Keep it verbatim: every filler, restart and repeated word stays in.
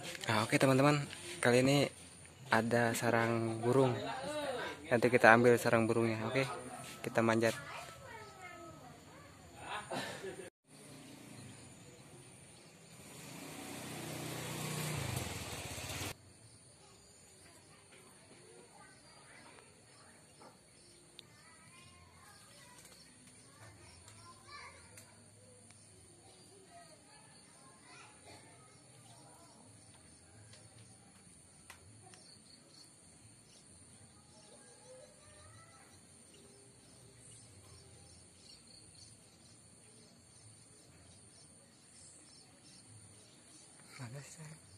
Nah, oke teman-teman, kali ini ada sarang burung. Nanti kita ambil sarang burungnya, oke? Kita manjat. Mana sih?